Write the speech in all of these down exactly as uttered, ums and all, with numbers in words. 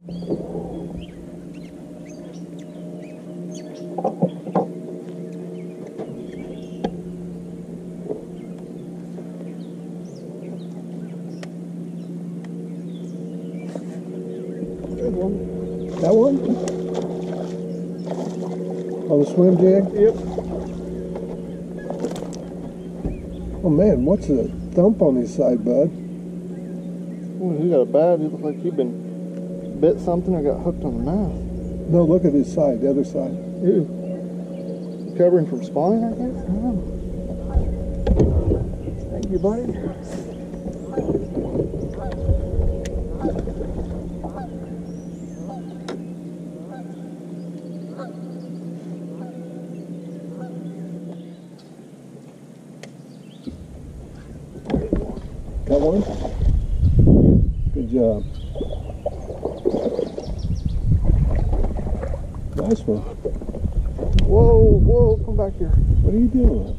Good one. That one? On the swim jig? Yep. Oh man, what's the thump on his side, bud? Ooh, he got a bad. It looks like he been bit something or got hooked on the mouth. No, look at his side, the other side. Ew. Recovering from spine, I guess? I don't know. Thank you, buddy. Got one? Good job. Nice one. Whoa, whoa, come back here. What are you doing?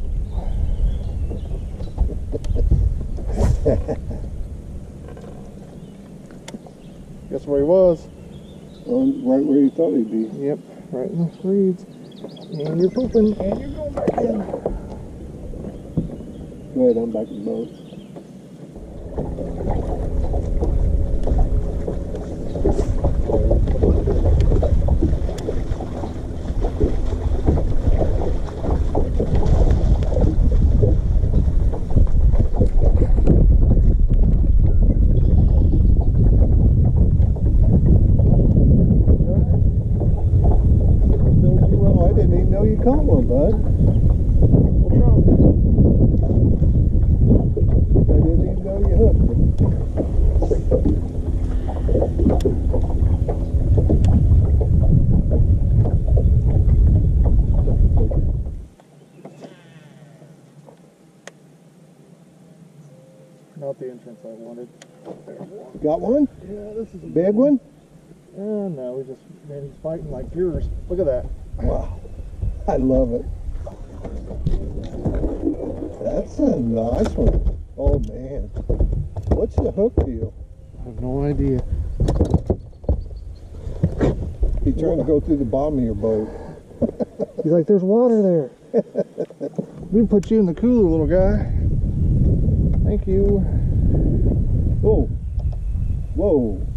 Guess where he was? Oh, right where you thought he'd be. Yep, right in the reeds. And you're pooping, and you're going back in. Go ahead, I'm back in the boat. Caught one, bud. Well, drunk. I didn't even know you hooked it. Not the entrance I wanted. Got one? Yeah, this is a Big one? Uh, no, we just, man, he's fighting like yours. Look at that. Wow. I love it. That's a nice one. Oh man. What's the hook deal? I have no idea. He's trying to go through the bottom of your boat. He's like, there's water there. We can put you in the cooler, little guy. Thank you. Whoa. Whoa.